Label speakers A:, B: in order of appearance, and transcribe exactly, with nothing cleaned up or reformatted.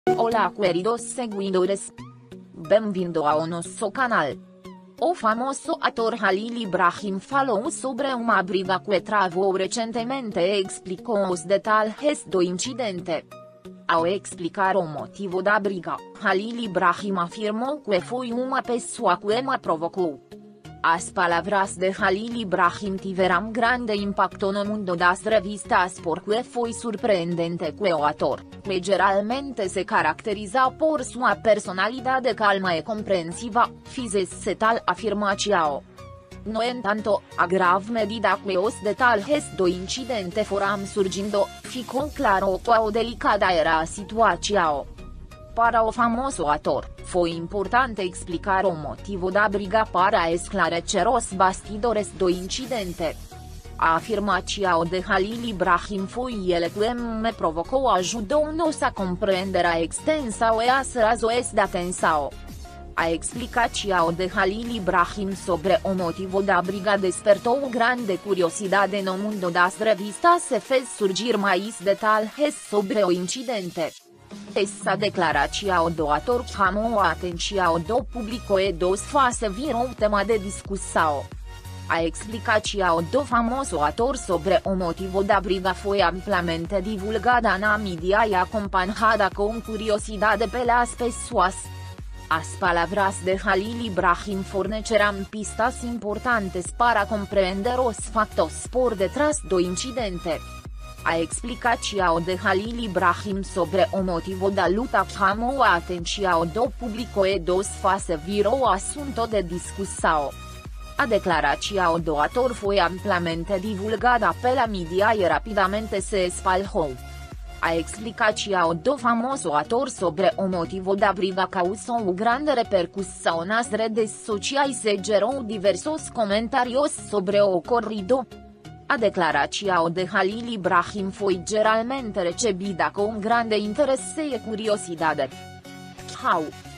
A: Hola queridos seguidores. Benvindo ao nosso canal. O famoso actor Halil Ibrahim falou sobre uma briga que travou recentemente e explicou os detalhes do incidente. Ao explicar o motivo da briga, Halil Ibrahim afirmou que foi uma pessoa que me provocou. As palavras de Halil Ibrahim tiveram grande impacto no mundo das revistas porque foi surpreendente que o ator, que geralmente se caracteriza por sua personalidade calma e compreensiva, fizesse tal afirmação. No entanto, a grave medida que os detalhes do incidente foram surgindo, ficou claro quão delicada era a situação. Para o famoso ator, foi importante explicar o motivo da briga para esclarecer os bastidores do incidente. A afirmação de Halil Ibrahim foi ele que me provocou ajudou-nos a compreender a extensão e as razões da tensão. A explicação de Halil Ibrahim sobre o motivo da briga despertou grande curiosidade no mundo das revistas e fez surgir mais detalhes sobre o incidente. Essa declaração do ator chamou a atenção do público e dos fãs virou tema de discussão. A explicação do famoso ator sobre o motivo da briga foi amplamente divulgada na mídia e acompanhada com curiosidade pelas pessoas. As palavras de Halil Ibrahim forneceram pistas importantes para compreender os fatos por detrás do incidente. A explicação de Halil Ibrahim sobre o motivo da luta chamou a atenção do público e dos fãs e virou assunto de discussão. A declaração do ator foi amplamente divulgada pela mídia e rapidamente se espalhou. A explicação do famoso ator sobre o motivo da briga causou grande repercussão nas redes sociais e gerou diversos comentários sobre o ocorrido. A declaração de Halil Ibrahim foi geralmente recebida com grande interesse e curiosidade. Tchau!